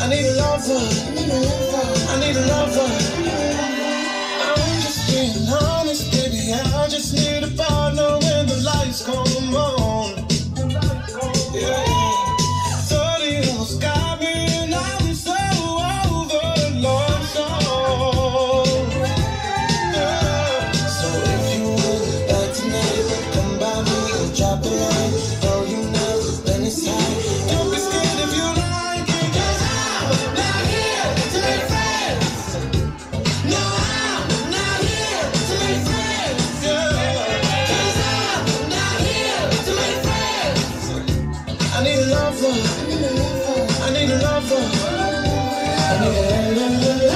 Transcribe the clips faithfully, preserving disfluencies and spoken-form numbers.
I need a lover. I need a lover. I'm just being honest, baby. I just need a partner when the lights come on. Yeah. thirty almost got me and I'm so over love song. Yeah. So if you would like tonight, come by me and drop a line. Know you know when it's time. Don't be scared if you like it, 'cause I'm not here to make friends. No, I'm not here to make friends. Yeah. 'Cause I'm not here to make friends. I need a lover. I need a lover. I need a lover.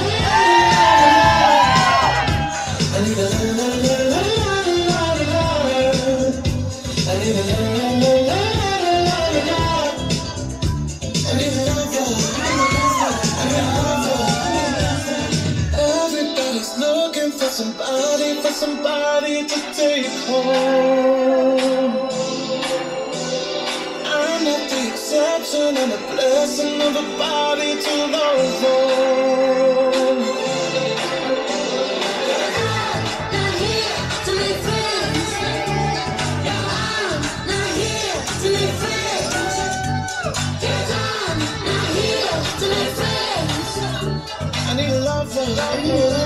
I need a lover. I need a lover. I need a lover. I need a lover. Everybody's looking for somebody, for somebody to take home. I'm not the exception, I'm a blessing of a body to love on. I'm not here to make friends. No, I'm not here to make friends. 'Cause I'm not here to make friends. I need a lover.